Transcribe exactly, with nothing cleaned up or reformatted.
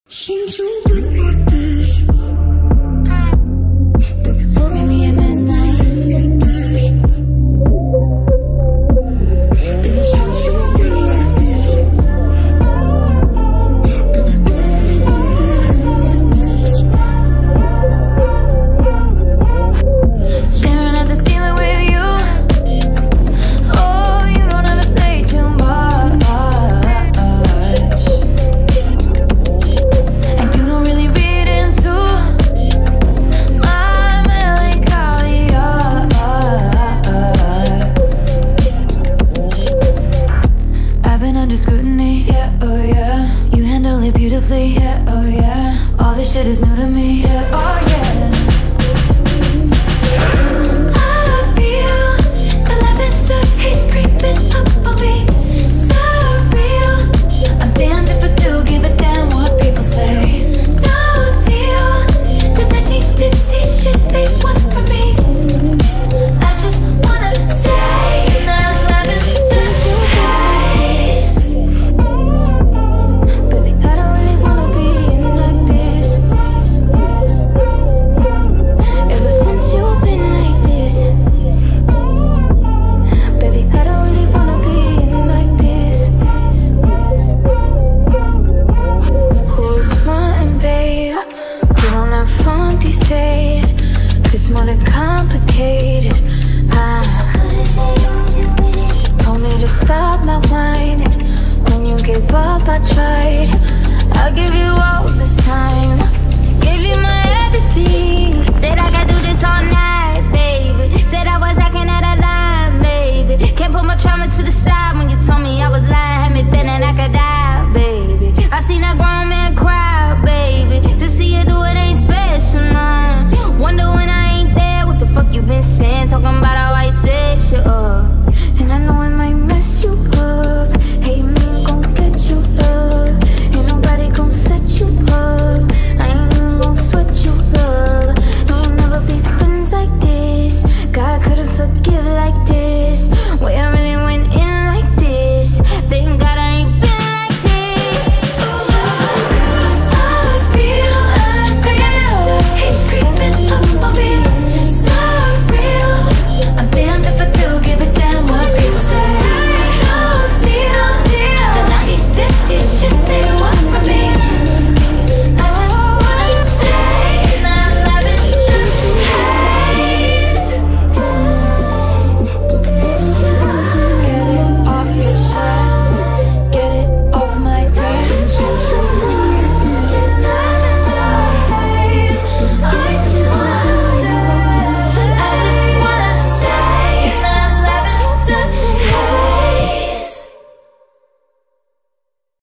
Since you've been like this, baby, but I meet me at midnight like this. Ever since you've been like this, baby, but I only wanna be like this. Staring at the ceiling with you. Oh, you don't ever say too much. Scrutiny, yeah, oh yeah. You handle it beautifully, yeah, oh yeah. All this shit is new to me, yeah, oh yeah. I feel the lavender haze creeping up on me. So real. I'm damned if I do give a damn what people say. No deal. The nineteen fifties shit they want from me. I just wanna stay in that lavender haze. More than complicated. I told me to stop my whining. When you gave up, I tried. I'll give you